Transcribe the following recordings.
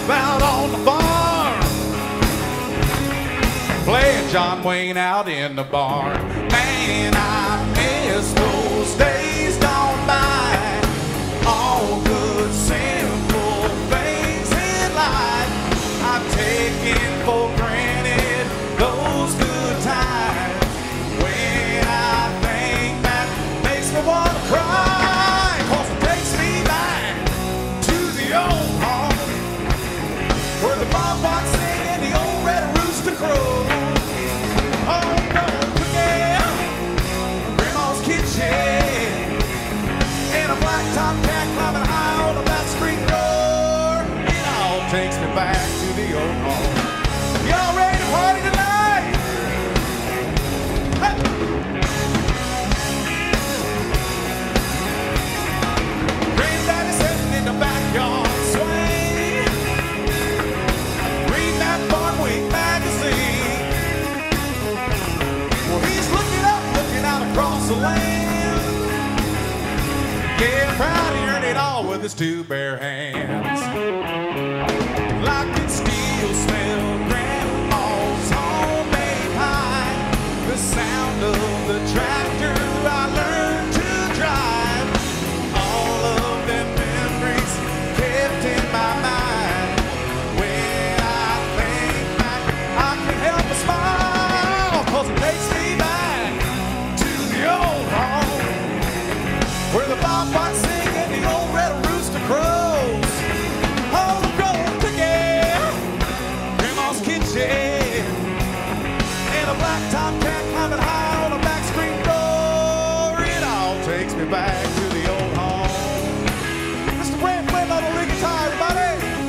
out on the farm, playing John Wayne out in the barn. Man, I miss those days gone by. All good, simple things in life I've taken for granted. Those good times, when I think that, makes me want to cry, 'cause it takes me back to the old home where the bonfire sing and the old red rooster crow. Oh, don't forget Grandma's kitchen and a blacktop cat climbing high on the back street door. It all takes me back to the old home. Y'all ready to party tonight? Hey. Granddaddy sitting in the backyard swing, reading that Farm Week magazine. Well, he's looking up, looking out across the land. Yeah, proud he earned it all with his two bare hands. I can still smell Grandma's homemade pie, the sound of the tractor I learned to drive. All of them memories kept in my mind. When I think back, I can help but smile, 'cause it takes me back to the old home where the bonfire sing and the old red rooster crows. Oh, don't forget Grandma's kitchen and a blacktop cat climbing high on a back screen door. It all takes me back to the old home. Mr. Brand playing on the lead guitar, everybody.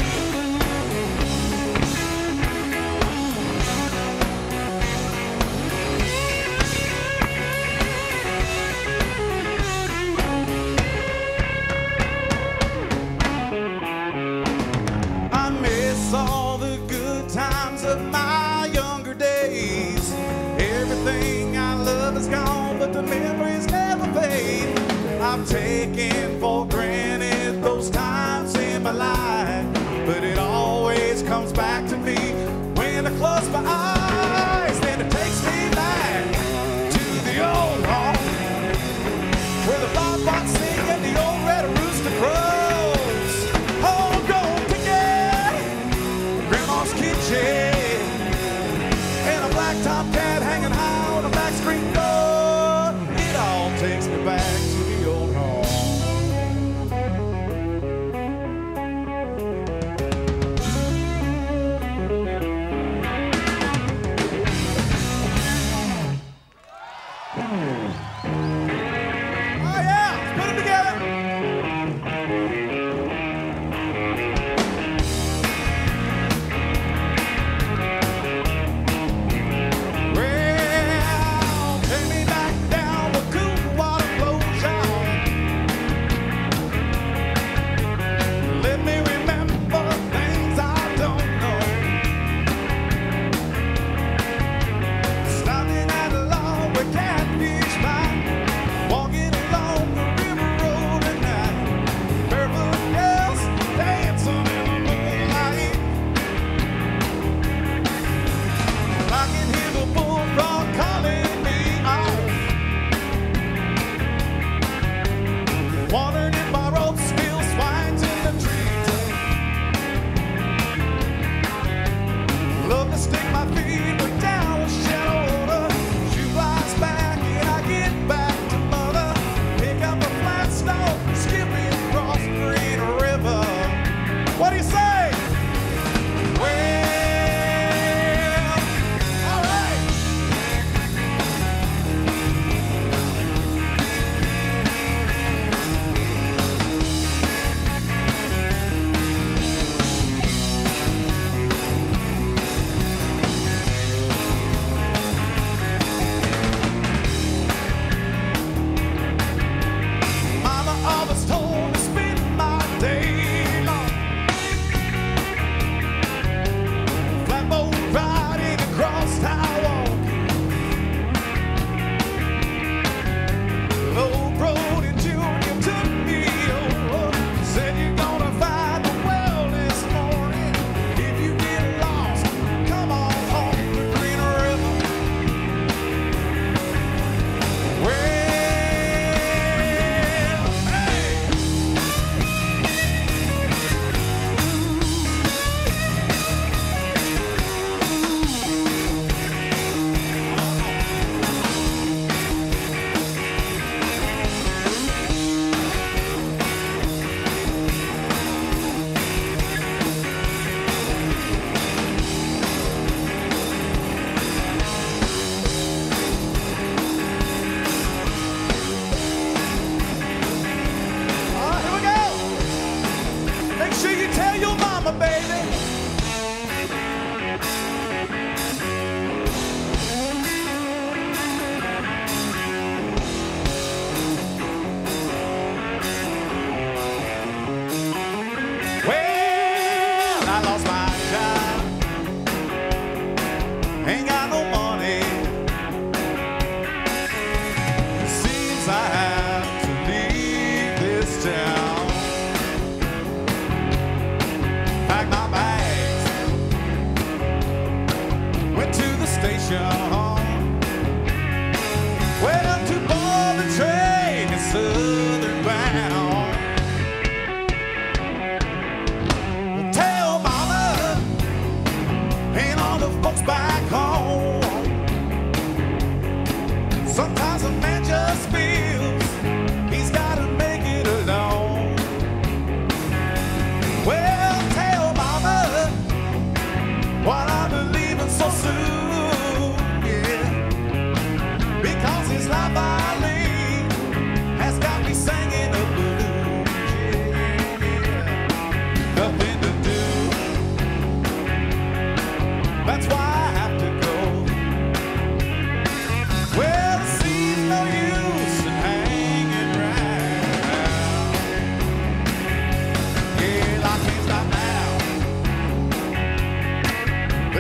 I miss all the good times of my younger days. Everything I love is gone, but the memories never fade. I've taken for granted those times in my life, but it always comes back to me when I close my eyes. Then it takes me back to the old home where the bonfire sing and the old red rooster crows. Oh, don't forget Grandma's kitchen and a blacktop cat hanging high on the back screen door. It all takes me back to the old home.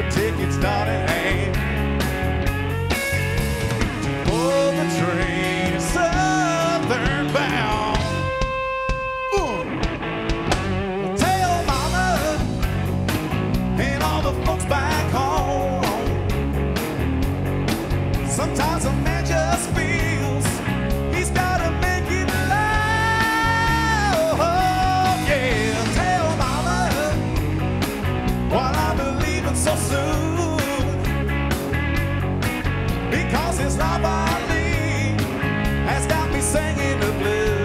her tickets not in hand. Oh, the train is southern bound. Tell mama and all the folks back home. Sometimes a man just feels he's gotta make it loud. Oh, yeah, tell mama while I'll be leaving so soon, because his life I lead has got me singing the blues.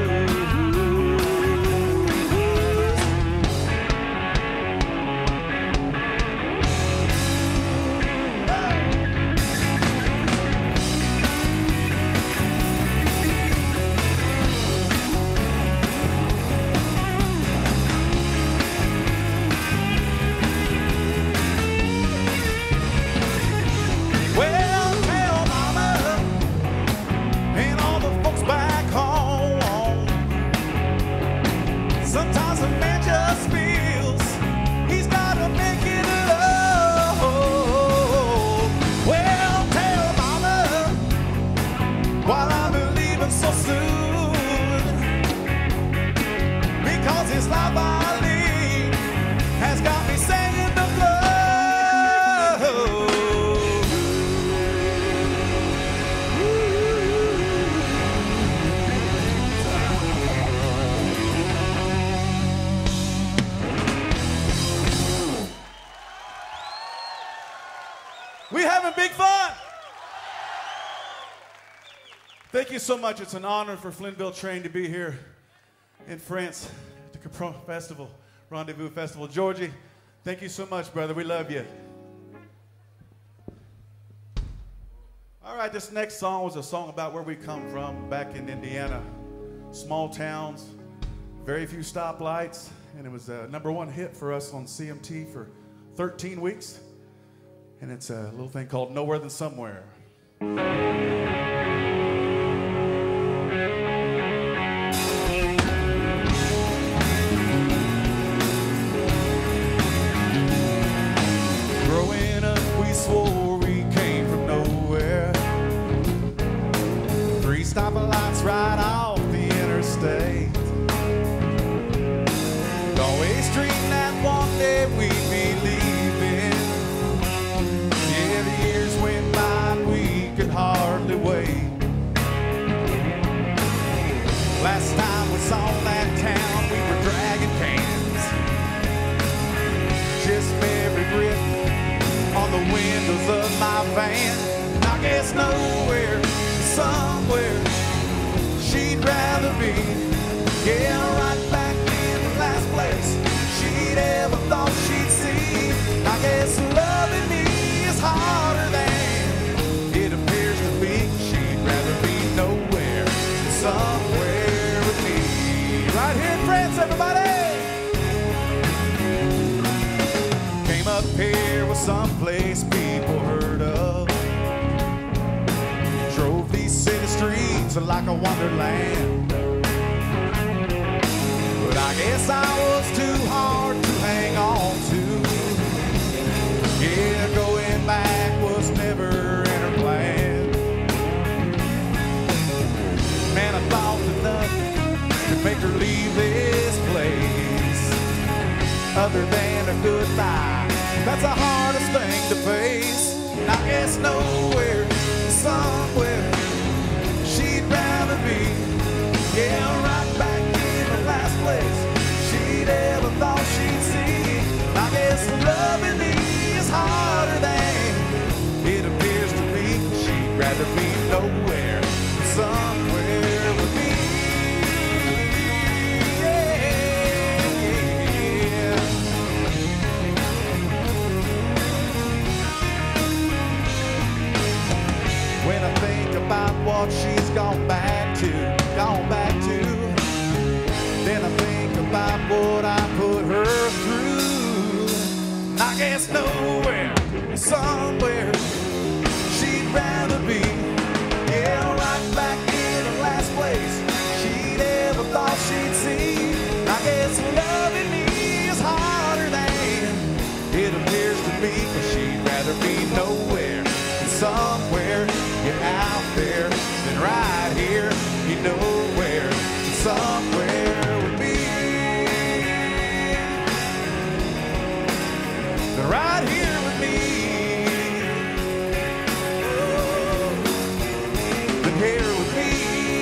Well, tell mama and all the folks back home. Sometimes a man just feels he's gotta make it alone. Well, tell mama while I'll be leaving so soon, because his life I lead has got me singing the blues. We having big fun. Thank you so much. It's an honor for Flynnville Train to be here in France at the Capron Festival, Rendezvous Festival. Georgie, thank you so much, brother. We love you. All right, this next song was a song about where we come from back in Indiana. Small towns, very few stoplights, and it was a #1 hit for us on CMT for 13 weeks. And it's a little thing called Nowhere Than Somewhere. Growing up, we swore we came from nowhere. 3 stoplights right off the interstate. Always dreamed that one day we'd be leaving. Yeah, the years went by and we could hardly wait. Last time we saw that town, we were dragging cans. Just memory grip on the windows of my van. I guess nowhere, somewhere, she'd rather be. Yeah, right back in the last place she'd ever thought she'd see. I guess loving me is harder than it appears to be. She'd rather be nowhere, somewhere with me. Right here in France, everybody! Came up here with some place people heard of. Drove these city streets like a wonderland. But I guess I was too hard to hang on to. Yeah, going back was never in her plan. Man, I thought that nothing could make her leave this place other than a goodbye. That's the hardest thing to face. And I guess nowhere, somewhere, she'd rather be. Yeah, right back in the last place she'd ever thought she'd see. I guess loving me is harder than it appears to be. She'd rather be nowhere, somewhere with me. Yeah. When I think about what she's gone back to, then I think about what I put her through. I guess nowhere, somewhere, she'd rather be. Yeah, right back in the last place she'd ever thought she'd see. I guess loving me is harder than it appears to be, 'cause she'd rather rather be nowhere than somewhere. You're out there, then right here. You're nowhere than somewhere with me. Then right here with me. Then here with me.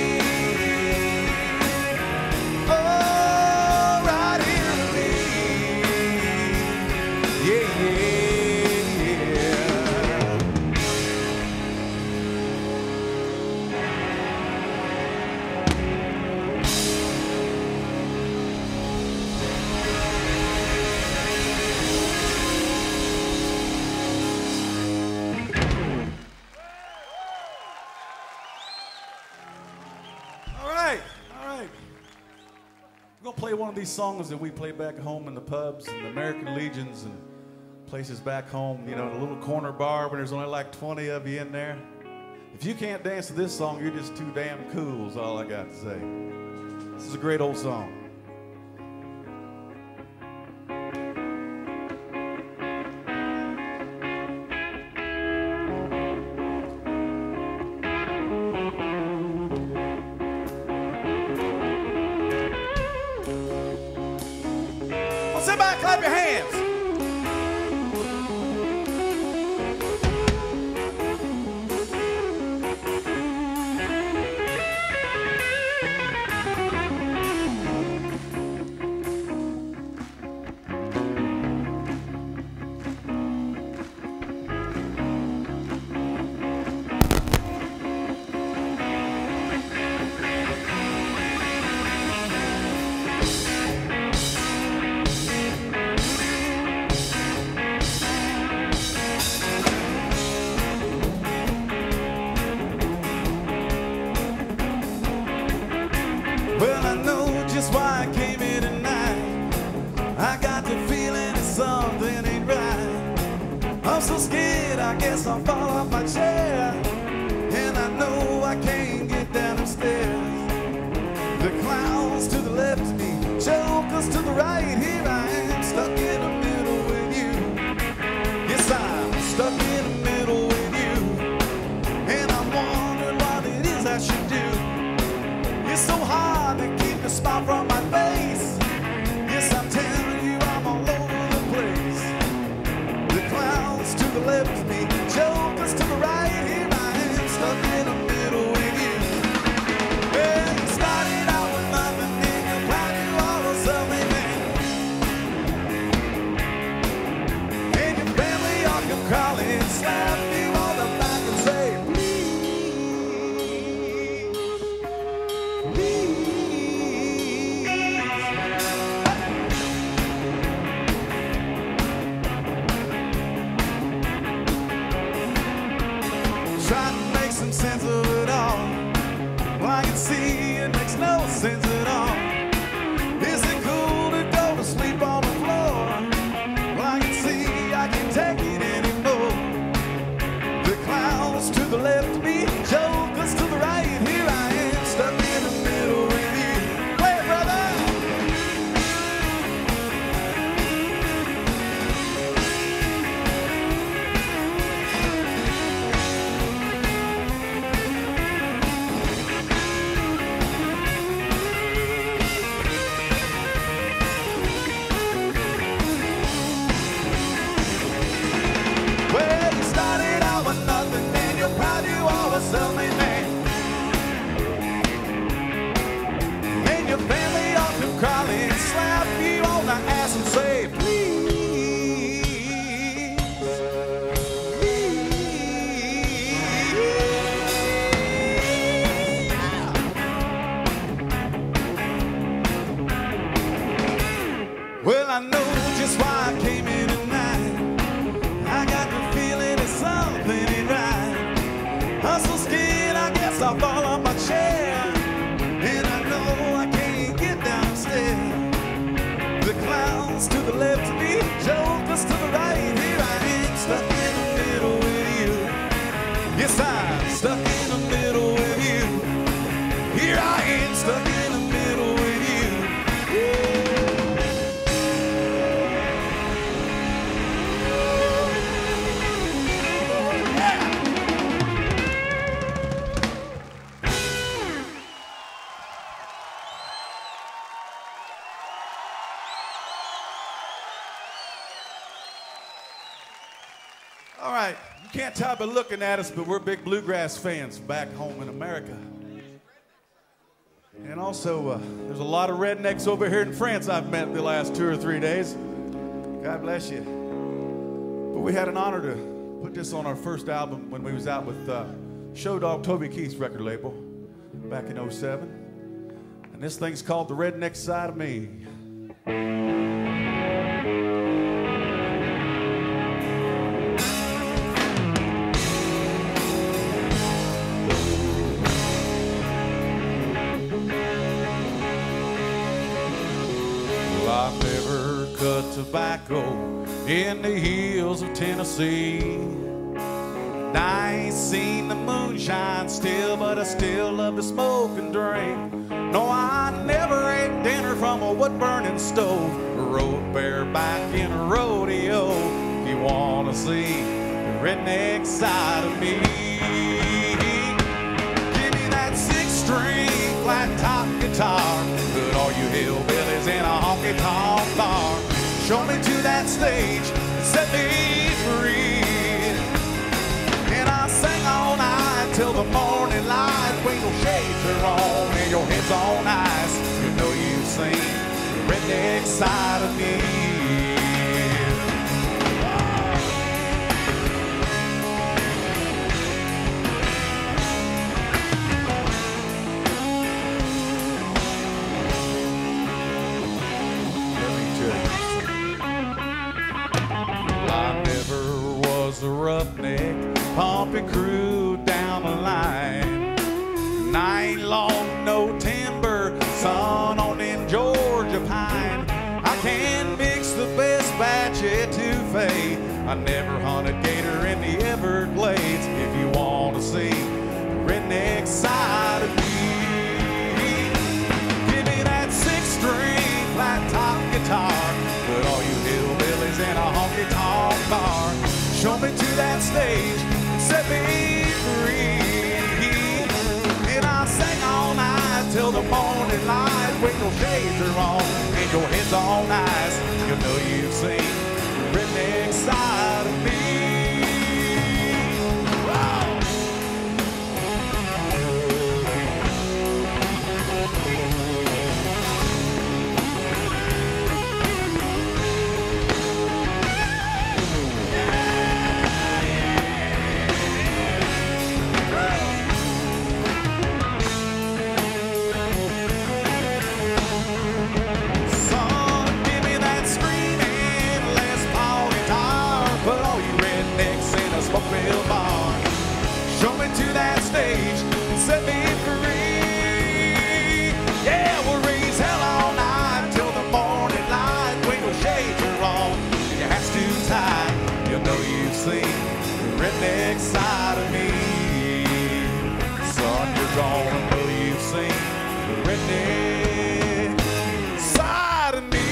Play one of these songs that we play back home in the pubs and the American Legions and places back home, you know, in a little corner bar when there's only like 20 of you in there. If you can't dance to this song, you're just too damn cool, is all I got to say. This is a great old song. Sit back, clap your hands. Well, I know just why I came here tonight. I got the feeling that something ain't right. I'm so scared, I guess I'll fall off my chair. And I know I can't get down the stairs. The clowns to the left of me, jokers to the right. Here I am, stuck in the middle with you. Yes, I'm stuck in the middle with you. And I'm wondering what it is I should do. It's so hard to keep the smile from my face. Yes, I'm telling you, I'm all over the place. The clowns to the left of me, jokers to the right. Here I am, stuck in the middle with you. Well, you started out with nothing, and you found you all of something, and your family all come crawling, slap you on the back and say, trying to make some sense of it all. Well, I can see it makes no sense at all. Is it cool to go to sleep on the floor? Well, I can see I can't take it anymore. The clowns to the left of me, jokers to the right. Here I am, stuck in the middle with you. Play it, brother! Well, you started out with nothing, and you're proud you always tell me, man. And your family all come crawling, slap you on the ass and say, please, well, I know just why I came here tonight. I got the feeling that something ain't right. I'm so scared, I guess I'll fall off my chair. And I know I can't get downstairs. The clowns to the left of me, jokers to the right. Here I am, stuck in the middle with you. Yes, I'm stuck in the middle with you. Here I am, stuck in the middle with you. All right, you can't tell by looking at us, but we're big bluegrass fans back home in America. And also, there's a lot of rednecks over here in France I've met the last 2 or 3 days. God bless you. But we had an honor to put this on our first album when we was out with Show Dog Toby Keith's record label back in '07. And this thing's called The Redneck Side of Me. I've never cut tobacco in the hills of Tennessee. And I ain't seen the moonshine still, but I still love to smoke and drink. No, I never ate dinner from a wood-burning stove or rode bareback in a rodeo. If you want to see the redneck side of me, give me that 6-string flat-top guitar. Put all you hillbillies in a honky-tonk bar. Show me to that stage and set me free. And I sing all night till the morning light. When your shades are on and your head's on ice, you know you've seen the redneck side of me. A roughneck, pumping crude down the line. And I ain't long no timber, son, on in Georgia pine. I can mix the best batch etouffee. I never hunted gator in the Everglades. If you want to see the redneck side of me, give me that 6-string flat-top guitar. Put all you hillbillies in a honky-tonk bar. Show me to that stage, set me free. And I'll sing all night till the morning light. When your shades are on and your head's on ice, you know you've seen the redneck side of me. Show me to that stage and set me free. Yeah, we'll raise hell all night till the morning light. When your shades are on and your hat's too tight, you know you've seen the redneck side of me. Son, you're gonna know you've seen the redneck side of me.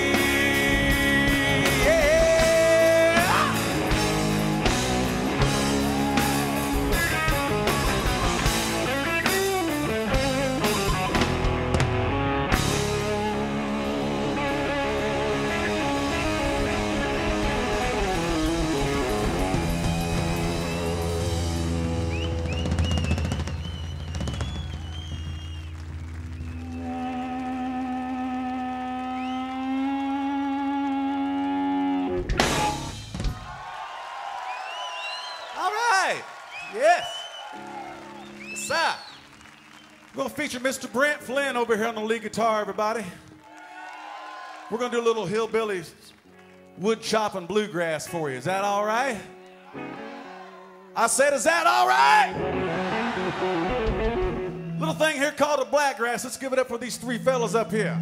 We're going to feature Mr. Brent Flynn over here on the lead guitar, everybody. We're going to do a little hillbilly wood chopping bluegrass for you. Is that all right? I said, is that all right? Little thing here called a blackgrass. Let's give it up for these 3 fellas up here.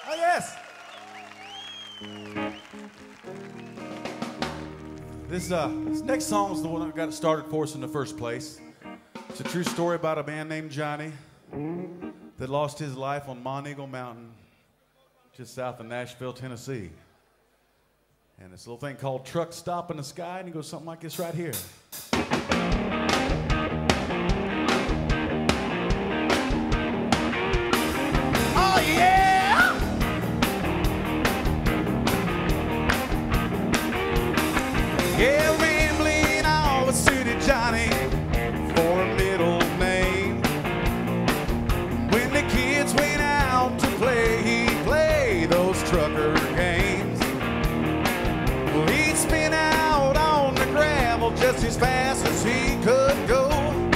Oh, yes. This next song is the one that got it started for us in the first place. It's a true story about a man named Johnny that lost his life on Monteagle Mountain just south of Nashville, Tennessee. And this little thing called Truck Stop in the Sky, and it goes something like this right here. Oh, yeah! Yeah, Rambling always suited Johnny for a middle name. When the kids went out to play, he'd play those trucker games. Well, he'd spin out on the gravel just as fast as he could go.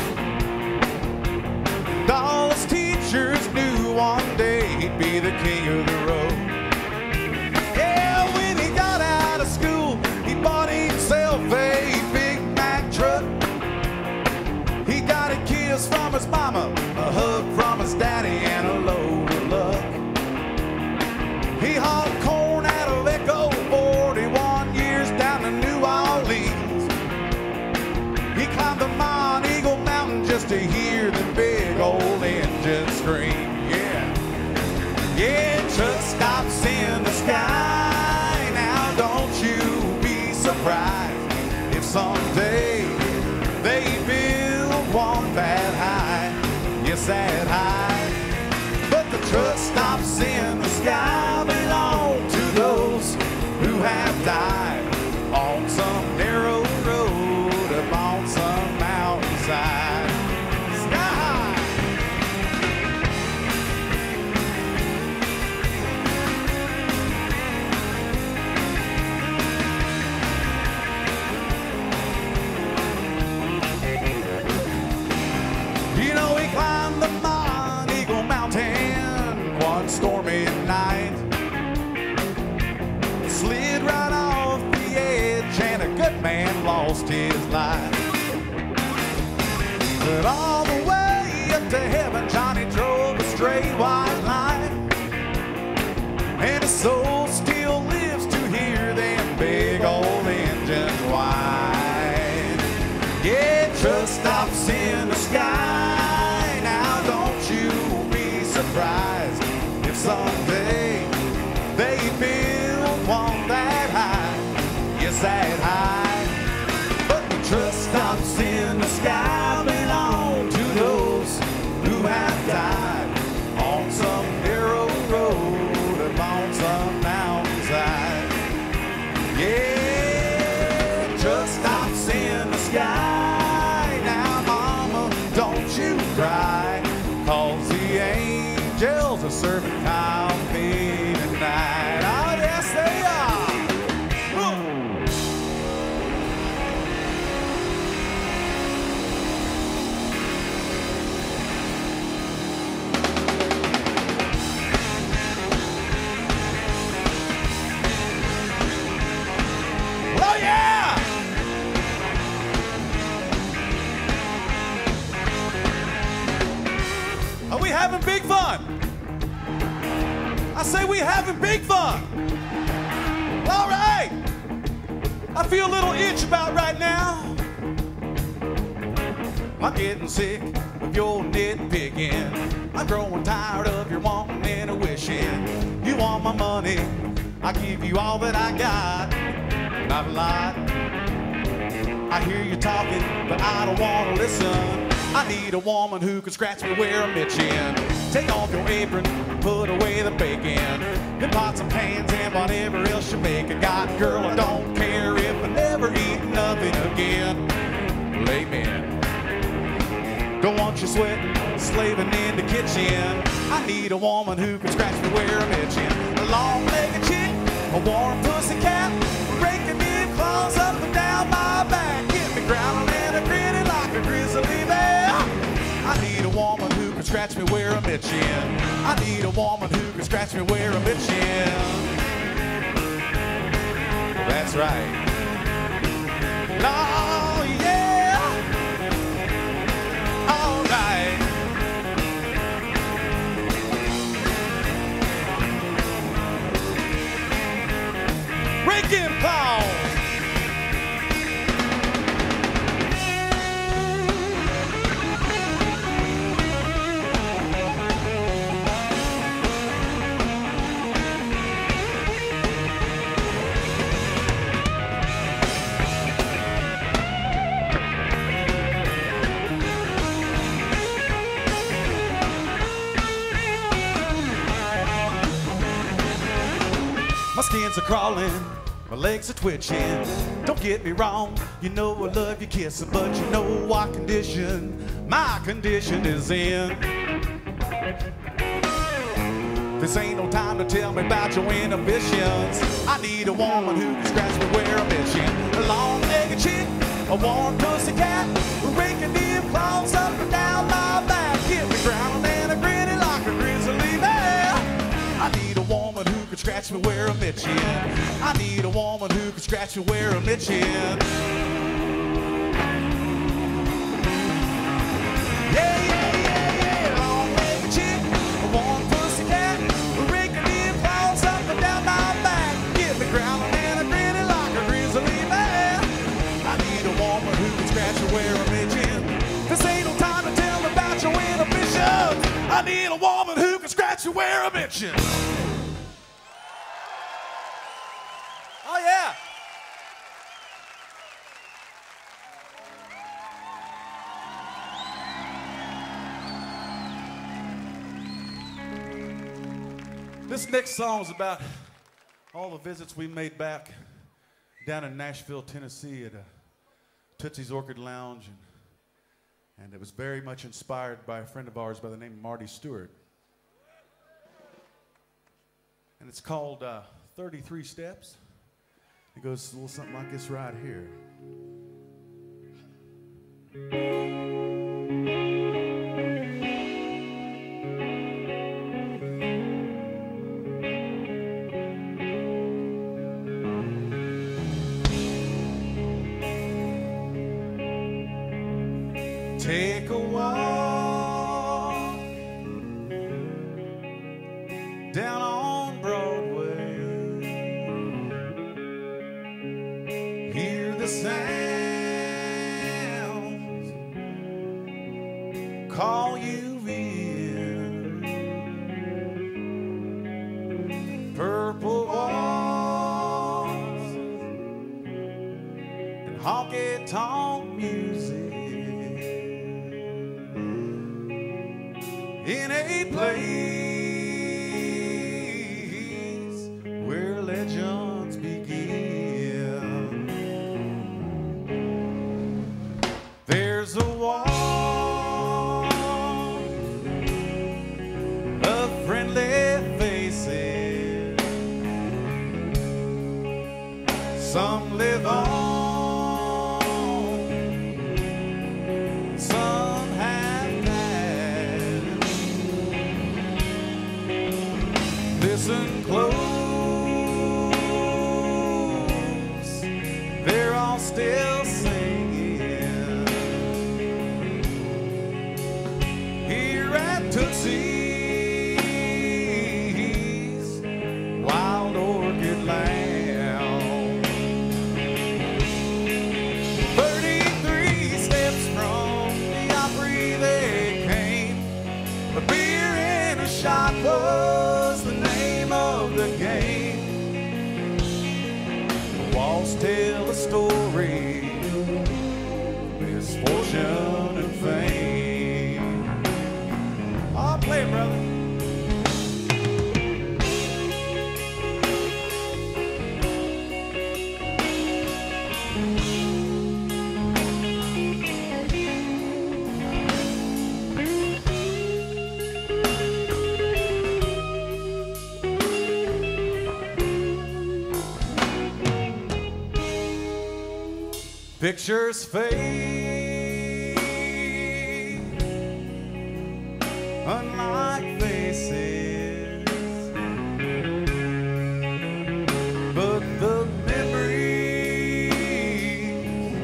All his teachers knew one day he'd be the king of the road. Yeah, when he got out of school, he bought himself a Big Mac truck. He got a kiss from his mama, a hug from his daddy, and a load of luck. He hauled corn out of Echo 41 years down to New Orleans. He climbed the Monteagle Mountain just to hear the big old engine scream. Yeah, truck stops in the sky. Now don't you be surprised if someday they build one that high. Yes, that high. But the truck stops in the sky belong to those who have died on some narrow road up on some mountainside. Sky high. You know, he climbed the Monteagle Mountain one stormy night, slid right off the edge, and a good man lost his life. But all the way up to heaven, Johnny drove a straight white line, and his soul still lives to hear them big old engines whine. Yeah, truck stops in the sky. Now don't you be surprised if someday they build one that high. Yes, that high. But the truck stops in the sky belong to those who have died on some narrow road up on some mountainside. Yeah, truck stops in the sky. Now, mama, don't you cry, 'cause the angels are serving coffee tonight. Oh, yes, they are. Woo. Oh, yeah! Are we having big fun? I say we having big fun. All right. I feel a little itch about right now. I'm getting sick of your nitpicking. I'm growing tired of your wanting and a wishing. You want my money, I give you all that I got. Not a lot. I hear you talking, but I don't want to listen. I need a woman who can scratch me where I'm itching. Take off your apron, put away the bacon, then pots and pans and whatever else you make. I got, girl, I don't care if I never eat nothing again. Amen. Don't want you sweating, slaving in the kitchen. I need a woman who can scratch me where I'm itching. A long-legged chick, a warm pussy cat, raking me claws up and down my back. Get me growling and a grinning like a grizzly bear. I need a woman who can scratch me where I'm itching. I need a woman who can scratch me where I'm itching. That's right. Oh, yeah. All right. rockin' Paul. My skins are crawling, my legs are twitching. Don't get me wrong, you know I love your kissing, but you know what condition my condition is in. This ain't no time to tell me about your inhibitions. I need a woman who can scratch me where I'm itching. A long-legged chick, a warm pussy cat, raking the claws up and down my back. Get me ground and a gritty like a grizzly bear. I need a woman who can scratch me where I'm itching. I need a woman who can scratch me where I'm itching. Yeah, yeah, yeah, yeah. Long-legged chick, a warm pussy cat, raking the claws up and down my back. Get me growling and a grinning like a grizzly bear. I need a woman who can scratch me where I'm itching. This ain't no time to tell about your inhibitions. I need a woman who can scratch me where I'm itching. Oh, yeah. This next song is about all the visits we made back down in Nashville, Tennessee at Tootsie's Orchid Lounge. And it was very much inspired by a friend of ours by the name of Marty Stewart. And it's called 33 Steps. It goes a little something like this right here. Take a walk down on Broadway. Hear the sounds call you in. Purple walls and honky-tonk music. In a place where legends begin. There's a wall of friendly faces. Some live on, some have died. Listen close, they're all still singing. Here at Tootsie's Wild Orchid Lounge. 33 steps from the Opry they came. A beer and a shot was the name of the game. The walls tell a story, misfortune and fame. I'll play it, brother. Pictures fade, unlike faces, but the memories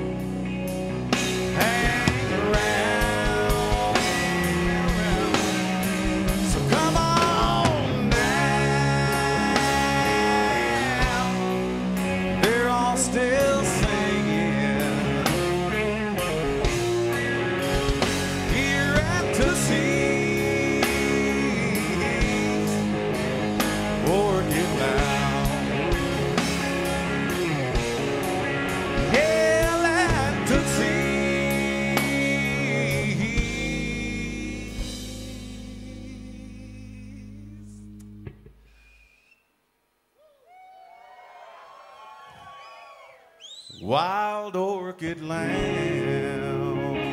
hang around. So come on now Wild Orchid Lounge.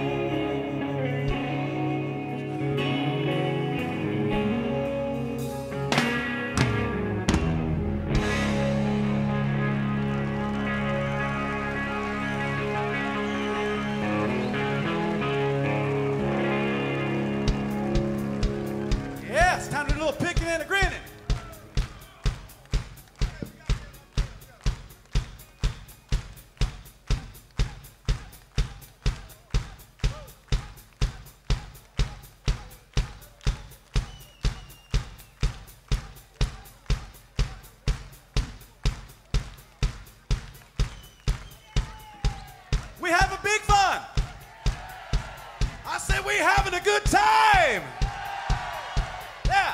Yeah, it's time to do a little picking and a grinning. We having big fun. I said we having a good time. Yeah.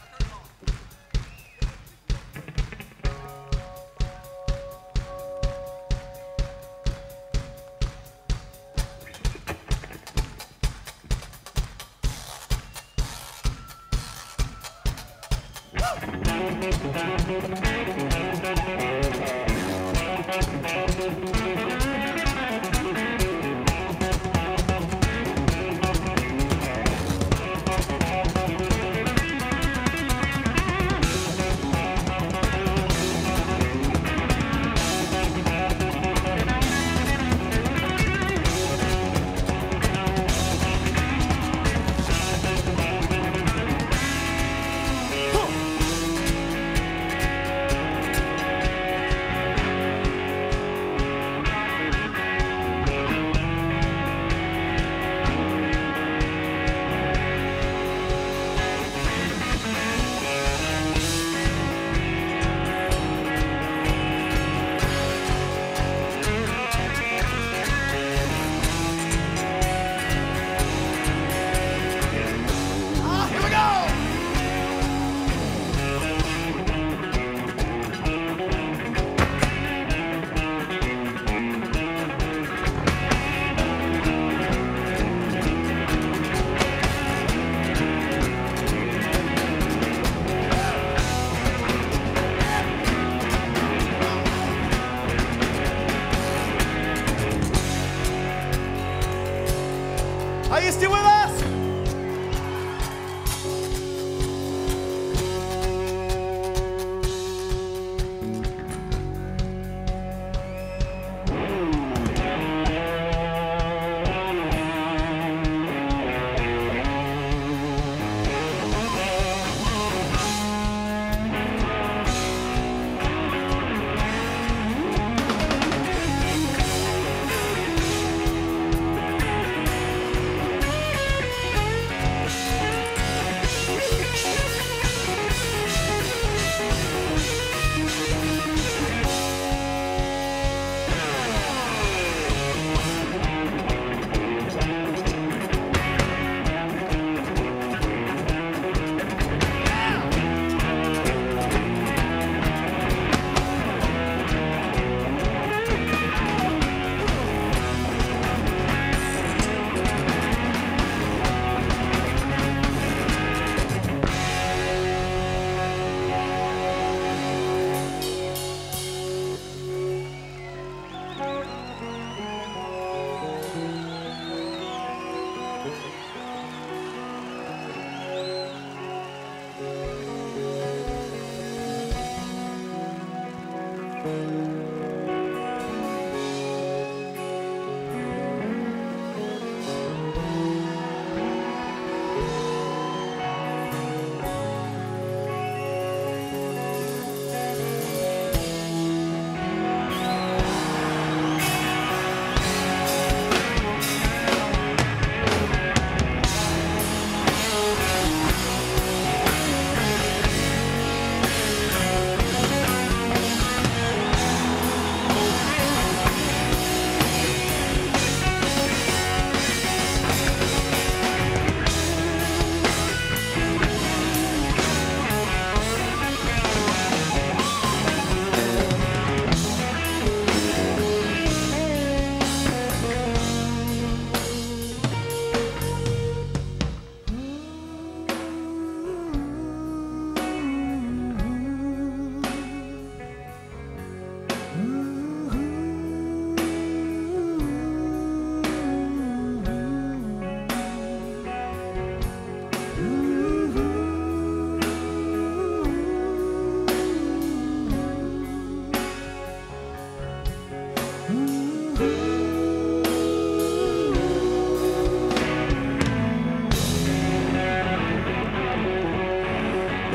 Are you still with us?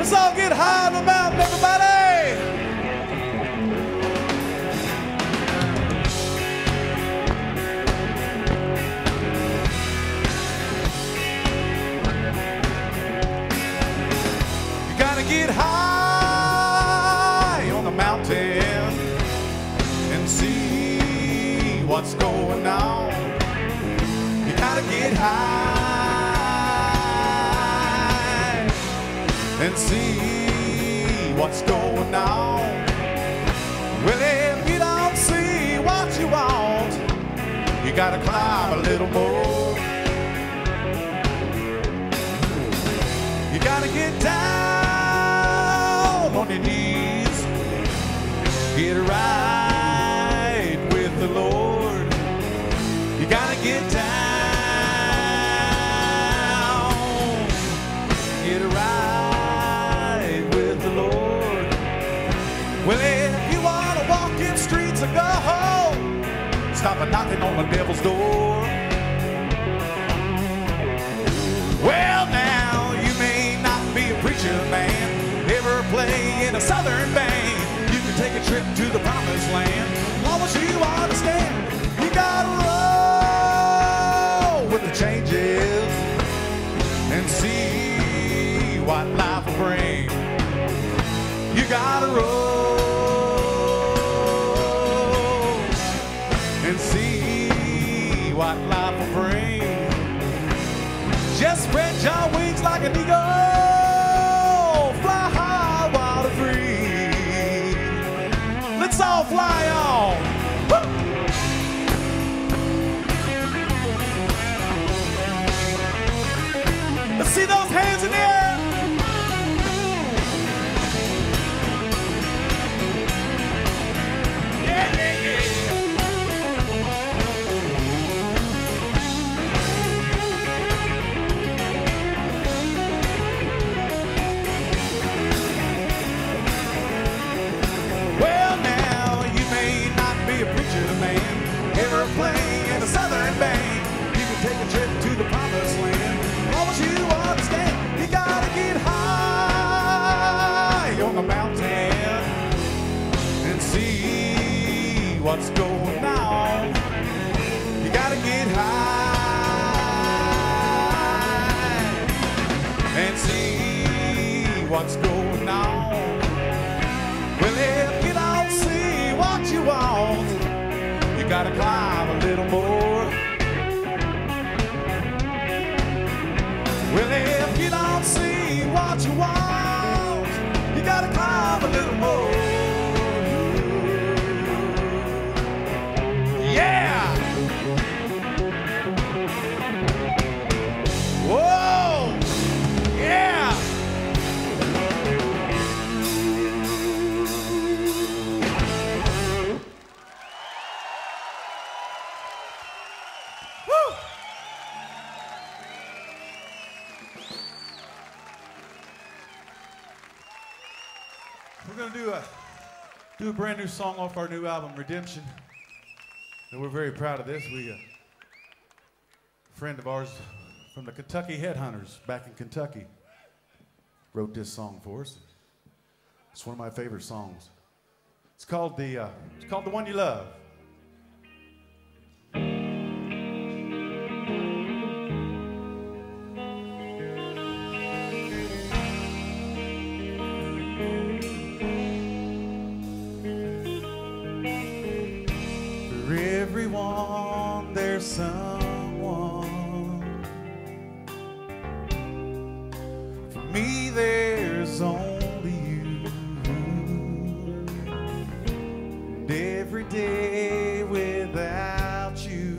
Let's all get high on the mountain, everybody! You gotta get high on the mountain and see what's going on. You gotta get high and see what's going on. Well, if you don't see what you want, you gotta climb a little more. You gotta get down on your knees, get right with the Lord. You gotta get down, get right with the Lord. Well, if you want to walk in streets of gold, stop a knocking on the devil's door. Well, now you may not be a preacher man, ever play in a southern band. You can take a trip to the promised land, as long as you understand. You gotta roll with the changes and see what life will bring. You gotta roll and see what life will bring. Just spread your wings like an eagle, fly high, wild and free. Let's all fly on. Woo! Let's see those hands in the air. Yeah, yeah, yeah. Well, now you may not be a preacher man, ever play in a southern band. You can take a trip to the promised land, as long as you understand. You gotta get high on the mountain and see what's going on. You gotta get high and see what's going on. Well, if you don't see what you want, you gotta climb a little more. Well, if you don't see what you want, you gotta climb a little more. Yeah! Whoa! Yeah! Woo! We're gonna do a brand new song off our new album, Redemption. And we're very proud of this. A friend of ours from the Kentucky Headhunters back in Kentucky wrote this song for us. It's one of my favorite songs. It's called the One You Love. For everyone, there's someone. For me, there's only you. And every day without you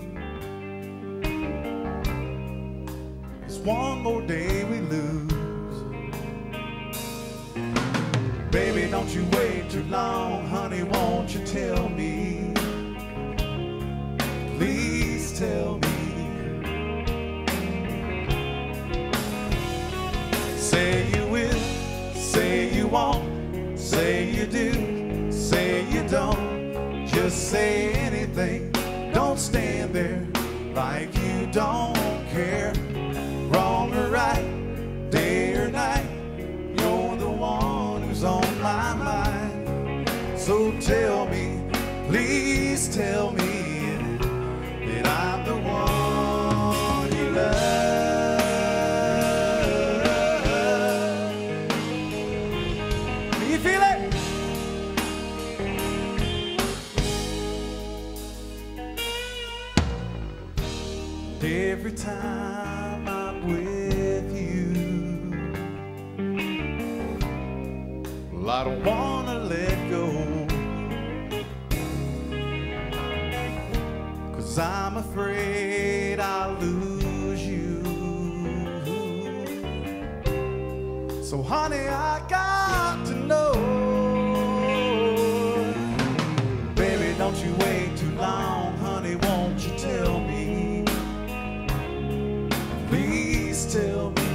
is one more day we lose. Baby, don't you wait too long, honey, won't you tell me? Please tell me. Say you will, say you won't, say you do, say you don't. Just say anything, don't stand there like you don't care. Wrong or right, day or night, you're So tell me, please tell me that I'm the one you love. Do you feel it? Every time I'm with you, well, I don't wanna let go, 'cause I'm afraid I'll lose you. So honey, I got to know, baby, don't you wait too long, honey, won't you tell me? Please tell me.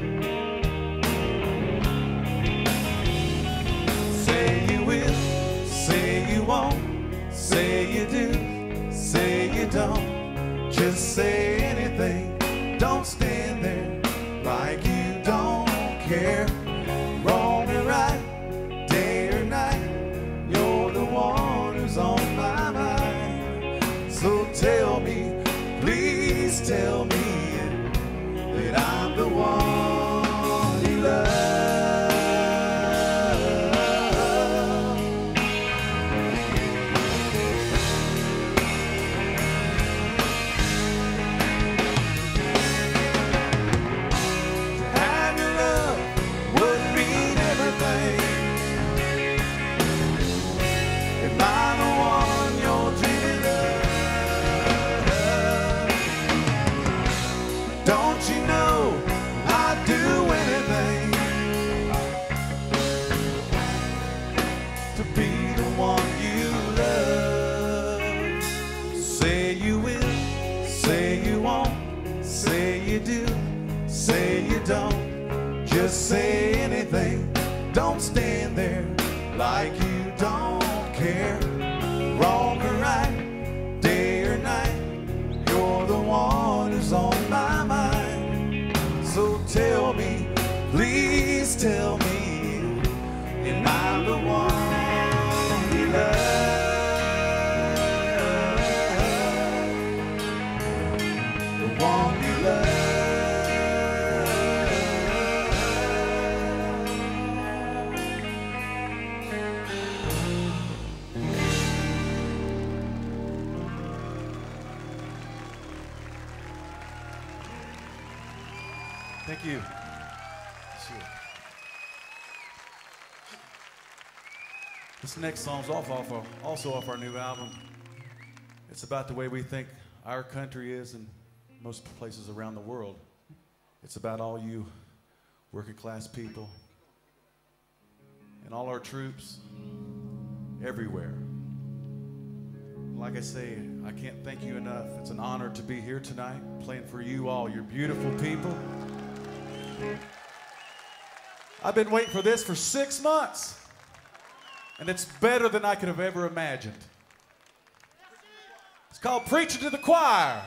Say you will, say you won't, say you do, say you don't. Just say anything, don't stand there like you don't care. Wrong or right, day or night, you're the one who's on my mind. So tell me, please tell me that I'm the one you love. To have your love would mean everything. Am I the one you're dreaming of? Don't you know I'd do anything to be the one you love? Say you will, say you won't, say you do, say you don't. Just say anything, don't stand there like you don't care. Wrong or right, day or night, you're the one who's on my mind. So tell me, please tell me, am I the one you love? The one you love. Thank you. Sure. This next song's also off our new album. It's about the way we think our country is in most places around the world. It's about all you working class people and all our troops everywhere. Like I say, I can't thank you enough. It's an honor to be here tonight, playing for you all, you're beautiful people. I've been waiting for this for 6 months, and it's better than I could have ever imagined. It's called Preaching to the Choir.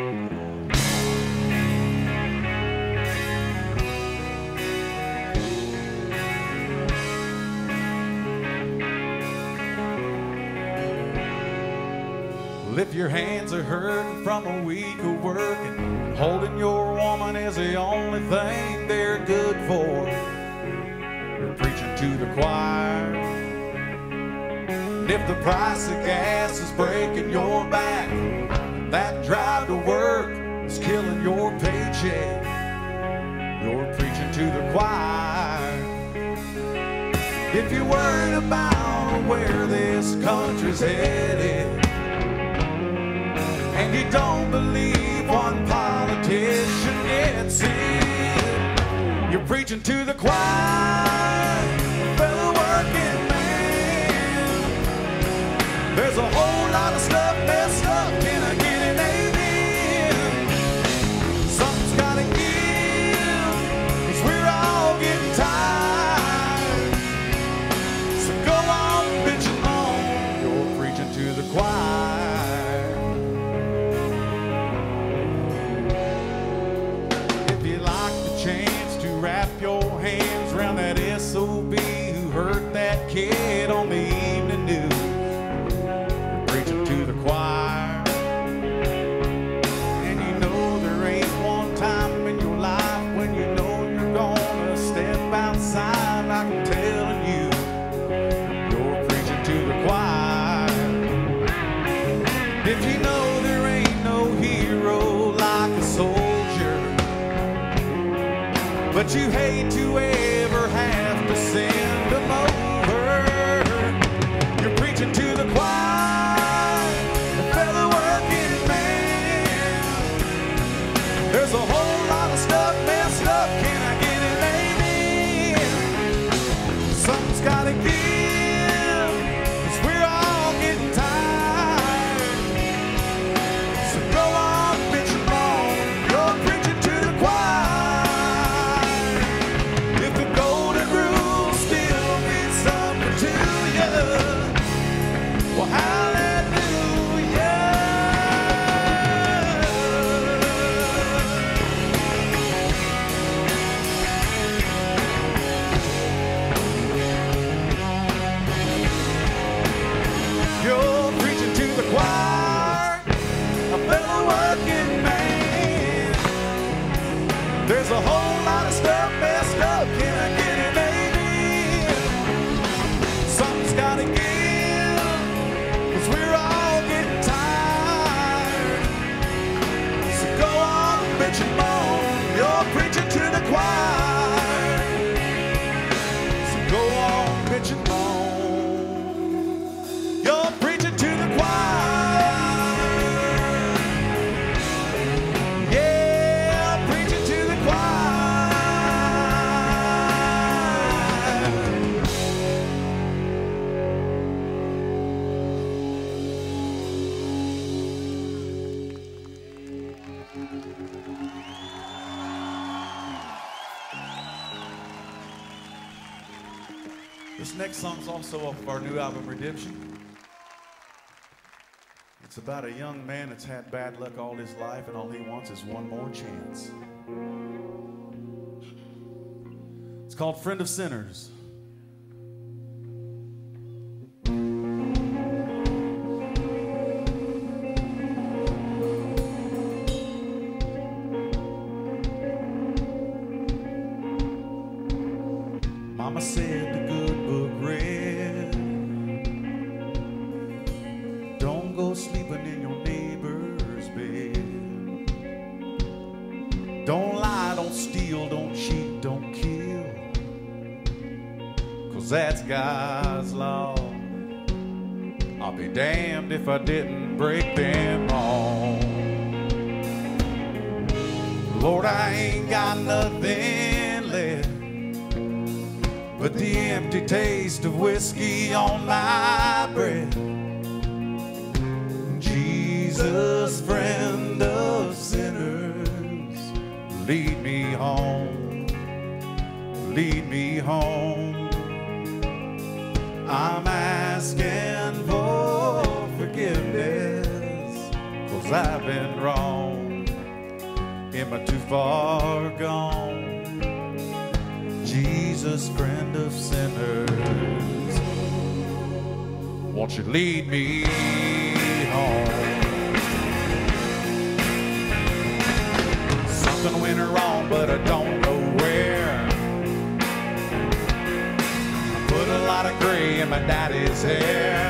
Well, if your hands are hurting from a week of working, holding your woman is the only thing they're good for, you're preaching to the choir. And if the price of gas is breaking your back, that drive to work is killing your paycheck, you're preaching to the choir. If you're worried about where this country's headed, and you don't believe one politician gets it, you're preaching to the choir, fellow working man. There's a whole lot of stuff messed up in a getting amen. Something's gotta give, 'cause we're all getting tired. So go on bitching on, you're preaching to the choir. Chance to wrap your hands around that SOB who hurt that kid on the evening news. outside like I'm telling you. You're preaching to the choir. If you know there ain't no hero like a soldier, but you hate to ever have to send them over, you're preaching to the choir, a fellow working man. There's a whole lot of stuff messed up, can I get it, lady? Something's gotta give, 'cause we're all getting tired. So go on, bitch, and moan. You're preaching to the choir. If the golden rule still means something to you, well, hallelujah. You're preaching to the choir, a fellow working man. There's a whole lot of stuff messed up, can I get it, baby? Something's gotta give, 'cause we're all getting tired. So go on, bitch, and moan. You're preaching to the choir. So go on, bitch, and moan. You're preaching to the choir. Yeah, preaching to the choir. This next song's also off of our new album, Redemption. It's about a young man that's had bad luck all his life, and all he wants is one more chance. It's called Friend of Sinners. Mama said the good book read, don't go sleeping in your neighbor's bed. Don't lie, don't steal, don't cheat, don't kill, 'cause that's God's law. I'll be damned if I didn't break them all. Lord, I ain't got nothing left but the empty taste of whiskey on my breath. Jesus, friend of sinners, lead me home, lead me home. I'm asking for forgiveness, 'cause I've been wrong. Am I too far gone? Jesus, friend of sinners, won't you lead me home? Something went wrong, but I don't know where. I put a lot of gray in my daddy's hair.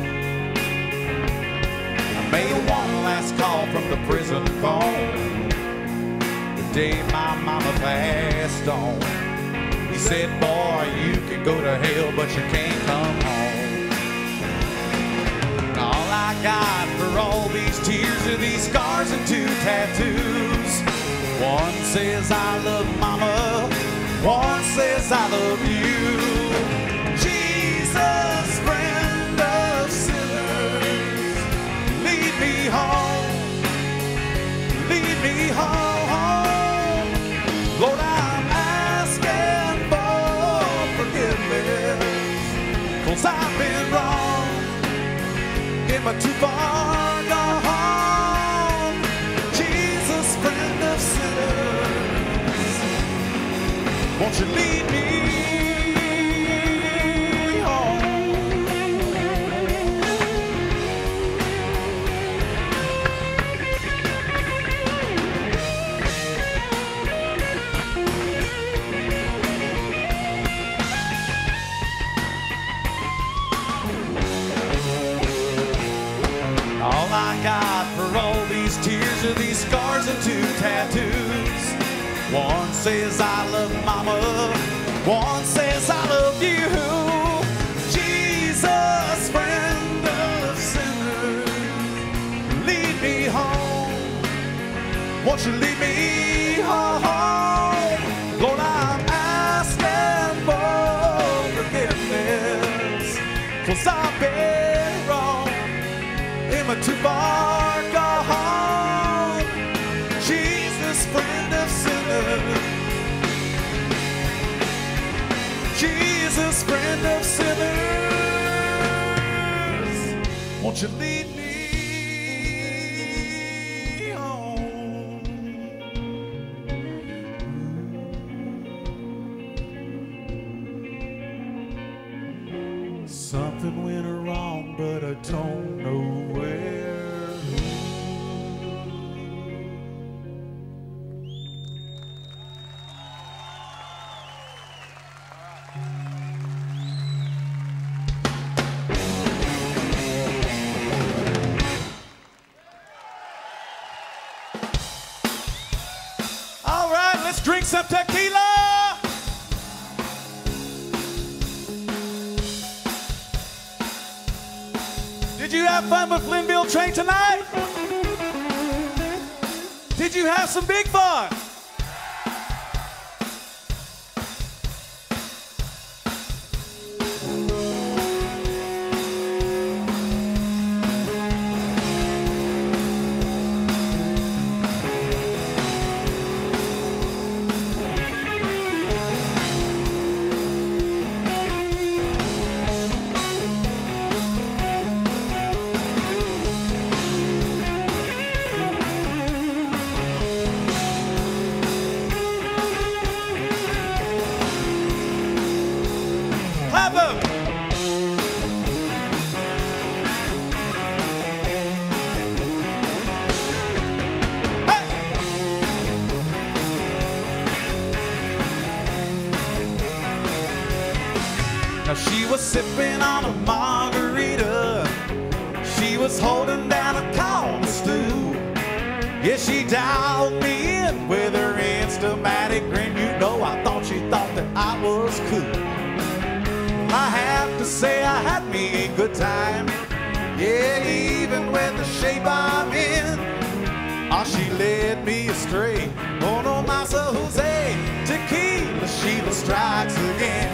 I made one last call from the prison phone the day my mama passed on. He said, boy, you can go to hell, but you can't come home. And all I got for all these tears are these scars and 2 tattoos. One says I love mama, one says I love you. Jesus, friend of sinners, lead me home, lead me home. Lord, I'm asking for forgiveness, 'cause I've been wrong. Am I too far gone? Jesus, friend of sinners, won't you lead me home? One says I love mama, one says I love you. Jesus, friend of sinners, lead me home. Won't you lead me home? Lord, I'm asking for forgiveness, 'cause I've been wrong. Am I too far gone? Jesus, friend of sinners, Jesus, friend of sinners, won't you lead me home? Something went wrong, but I don't know where. All right, let's drink some tequila. Did you have fun with Linville Train tonight? Did you have some big fun? Clap 'em. Hey. Now she was sipping on a margarita. She was holding down a corner stool. Yeah, she dialed me in with her Instamatic grin. You know, I thought she thought that I was cool. I have to say I had me a good time. Yeah, even with the shape I'm in. Oh, she led me astray. Oh no, Masa Jose, tequila, Sheila strikes again.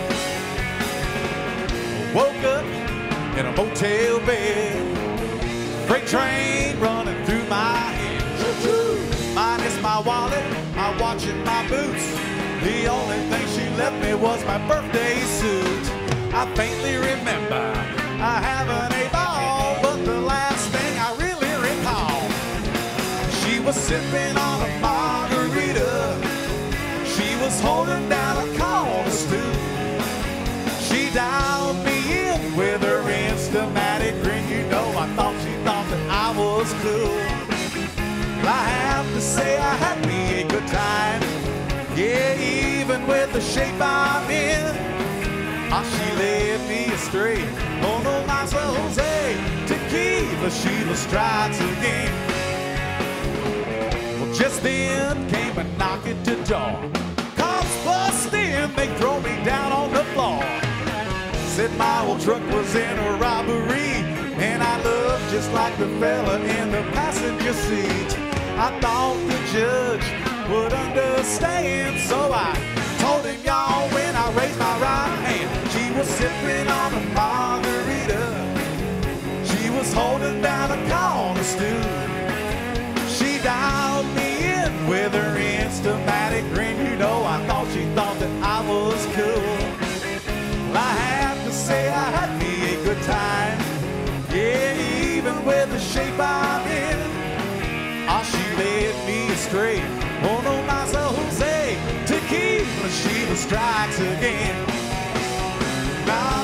Woke up in a motel bed. Freight train running through my head. Minus my wallet, my watch and my boots. The only thing she left me was my birthday suit. I faintly remember I having a ball, but the last thing I really recall, she was sipping on a margarita. She was holding down a corner stool. She dialed me in with her Instamatic grin. You know, I thought she thought that I was cool. I have to say I had me a good time. Yeah, even with the shape I'm in. Oh, she led me astray. Oh no, Masa Jose, tequila, Sheila strikes again. Well, just then came a knock at the door. Cops bust in, they throw me down on the floor. Said my old truck was in a robbery, and I looked just like the fella in the passenger seat. I thought the judge would understand, so I told him, y'all, when I raised my right hand. She was sipping on a margarita. She was holding down a corner stool. She dialed me in with her Instamatic grin. You know, I thought she thought that I was cool. Well, I have to say I had me a good time. Yeah, even with the shape I'm in. Oh, she led me astray. Oh no, Masa Jose, tequila, Sheila strikes again. Now,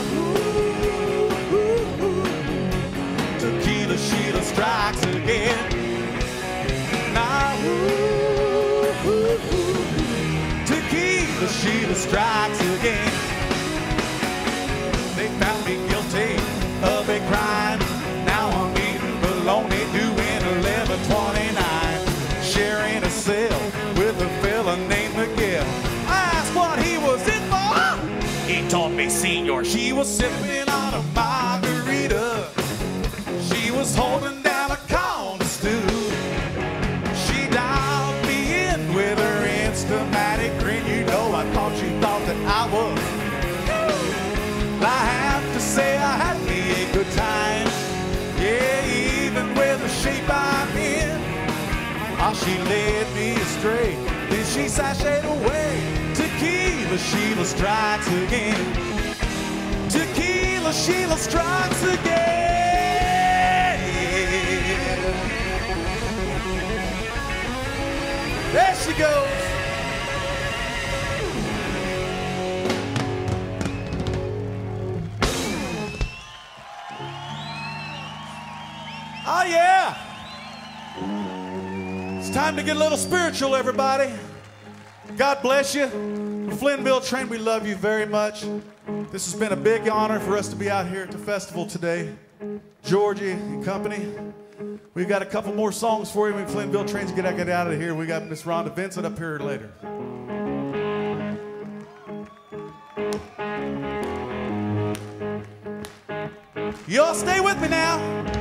tequila, Sheila strikes again. Now, tequila, Sheila strikes again. They found me guilty of a crime. Now I'm eating bologna, doing 11.29, sharing a cell with a fella named McGee. told me, Senor. She was sipping on a margarita. She was holding down a corner stool. She dialed me in with her Instamatic grin. You know, I thought she thought that I was. I have to say I had me a good time. Yeah, even with the shape I'm in. Oh, she led me astray. Then she sashayed away. Tequila, Sheila strikes again. Tequila, Sheila strikes again. There she goes. Oh, yeah. It's time to get a little spiritual, everybody. God bless you. Flynville Train, we love you very much. This has been a big honor for us to be out here at the festival today. Georgie and company. We've got a couple more songs for you when Flynville Trains get out of here. We got Miss Rhonda Vincent up here later. Y'all stay with me now.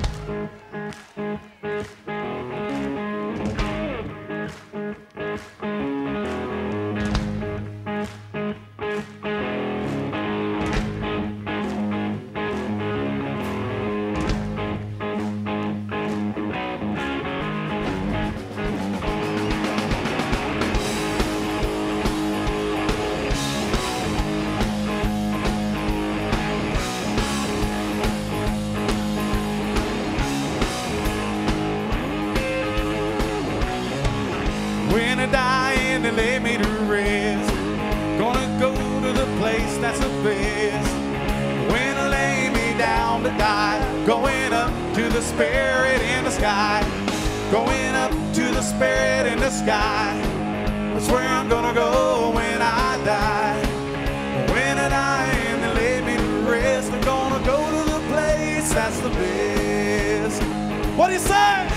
When I die and they lay me to rest, gonna go to the place that's the best. When I lay me down to die, going up to the spirit in the sky, going up to the spirit in the sky. That's where I'm gonna go when I die. When I die and they lay me to rest, I'm gonna go to the place that's the best. What do you say?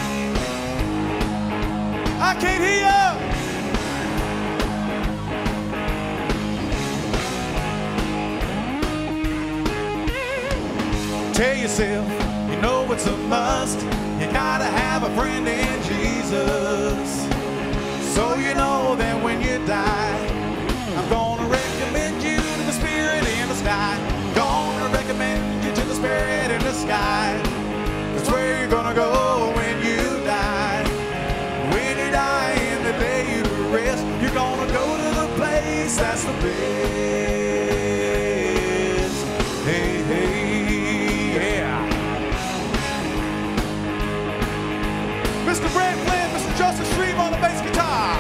I can't hear you. Tell yourself, you know it's a must. You gotta have a friend in Jesus. So you know that when you die, I'm gonna recommend you to the spirit in the sky. Gonna recommend you to the spirit in the sky. That's where you're gonna go when you die. When you die and they lay you to rest, you're gonna go to the place that's the best. Hey, hey, yeah. Mr. Brad Flynn, Mr. Justin Shreve on the bass guitar.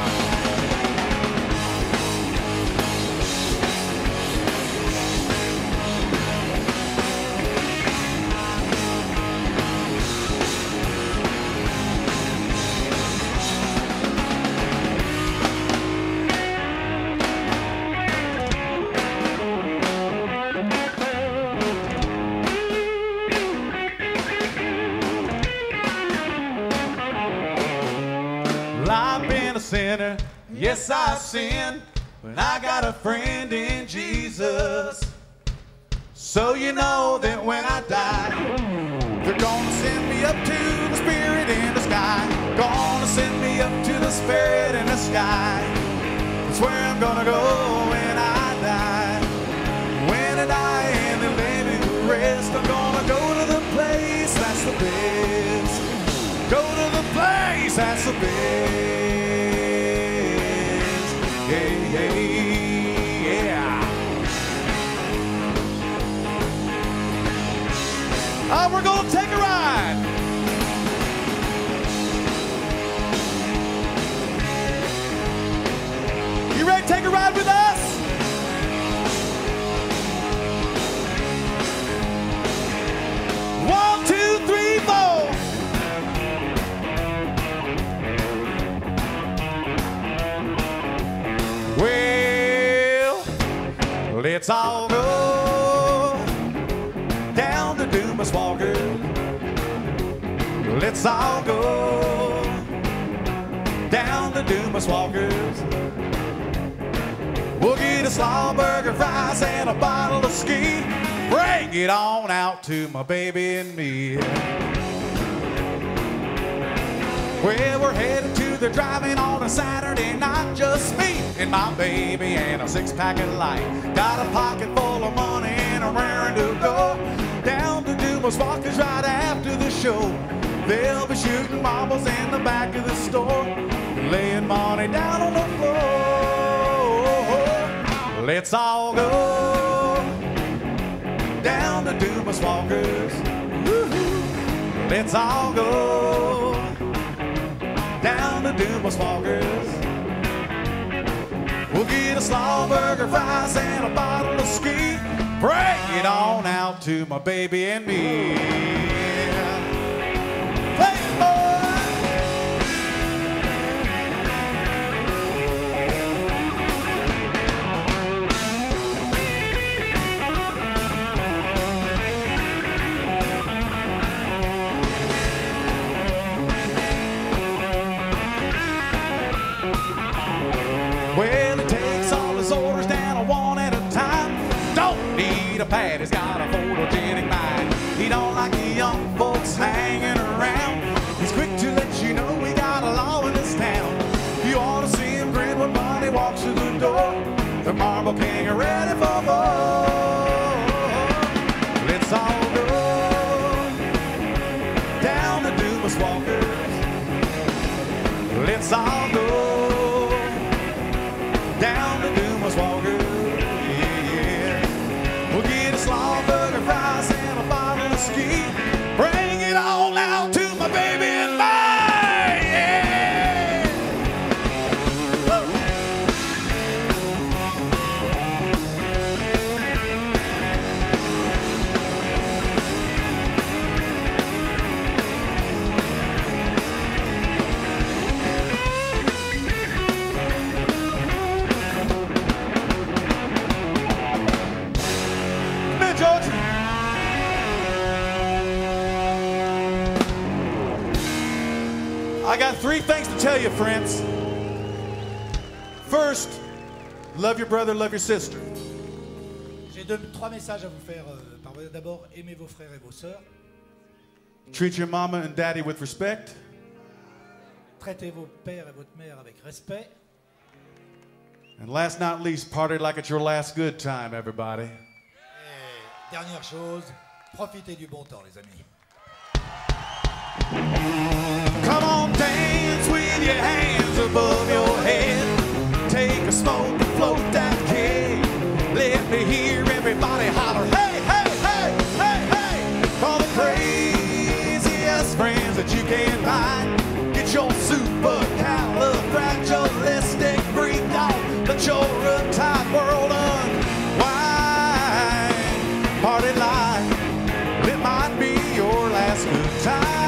I've been a sinner, yes I've sinned, but I got a friend in Jesus. So you know that when I die, they're gonna send me up to the spirit in the sky. Gonna send me up to the spirit in the sky. That's where I'm gonna go when I die. When I die and they lay me to rest, I'm gonna go to the place that's the best. Go to the place that's the best. Hey, hey, yeah. We're gonna take a ride. You ready to take a ride with us? One, two, three, four. Well, let's all go down to Dumas Walker. Let's all go down to Dumas Walkers. We'll get get a slaw burger, fries, and a bottle of ski. Bring it on out to my baby and me. Well, we're headed to the drive-in on a Saturday night. Just me and my baby and a six-pack of light. Got a pocket full of money and I'm raring to go down to Dumas Walkers right after the show. They'll be shooting marbles in the back of the store, laying money down on the floor. Let's all go down to Dumas Walkers. Woo-hoo. Let's all go down to Dumas Walkers. We'll get a slaw burger, fries, and a bottle of ski. Bring it on out to my baby and me. Play it, boy! Well, it takes all his orders down one at a time. Don't need a pad, he's got a photogenic mind. He don't like the young folks hanging around. He's quick to let you know we got a law in this town. You ought to see him grin when Bonnie walks through the door. The Marble King are ready for more. Let's all go down to Dumas Walkers. Let's all go down to Dumas Walkers, yeah. We'll get a slaw burger, fries, and a bottle of ski. Bring it on out to my baby and mine, yeah. Woo. George. I got 3 things to tell you, friends. First, love your brother, love your sister. J'ai 3 messages à vous faire. D'abord, aimez vos frères et vos sœurs. Treat your mama and daddy with respect. Traitez vos pères et votre mère avec respect. And last not least, party like it's your last good time, everybody. Et dernière chose, profitez du bon temps, les amis. Come on, dance with your hands above your head. Take a smoke and float that keg. Let me hear everybody holler, hey, hey, hey, hey, hey. For the craziest friends that you can find. Get your supercalifragilistic freak on. Let your uptight world unwind. Party like it might be your last good time.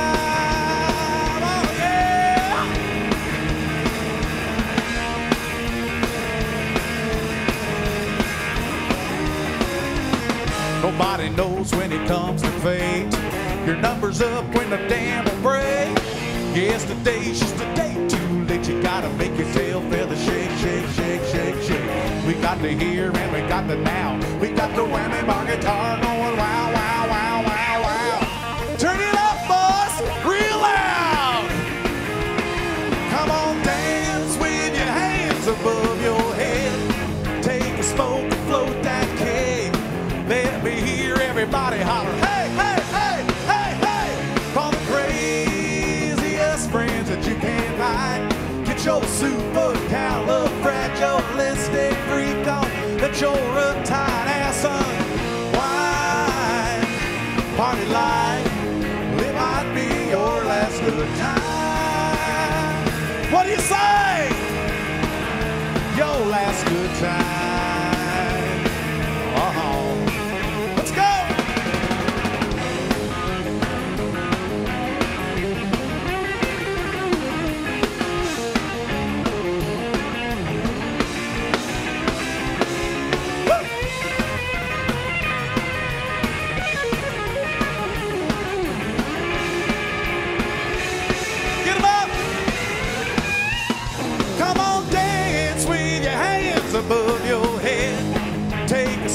Nobody knows when it comes to fate. Your number's up when the dam will break. Yesterday's just a day too late. You gotta make your tail feather shake, shake, shake, shake, shake. We got the here and we got the now. We got the whammy bar guitar going wow, wow, wow, wow, wow. Turn it up, boys, real loud. Come on, dance with your hands above your head. Take a smoke and float that keg. Let me hear everybody holler, hey, hey, hey, hey, hey. For the craziest friends that you can find. Get your supercalifragilistic freak on. Let your uptight ass unwind. Party like it might be your last good time. What do you say? Your last good time. Let's go!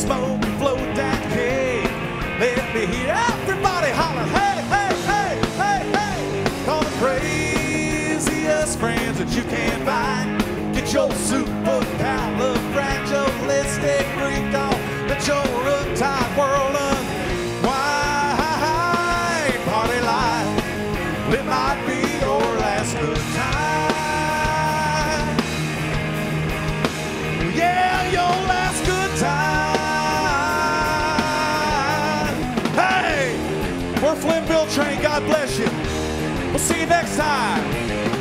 smoke float down the cave. Let me hear everybody holler, hey, hey, hey, hey, hey. Call the craziest friends that you can find. Get your super califragilistic freak on. Let your uptight world unwind. Party life, it might be your last good time. Yeah, your last good time. Hey, we're Flint Bill Train. God bless you. We'll see you next time.